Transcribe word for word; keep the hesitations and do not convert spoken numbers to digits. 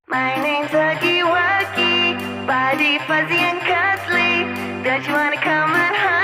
My name's Huggy Wuggy, body fuzzy and cuddly. Don't you wanna come on home?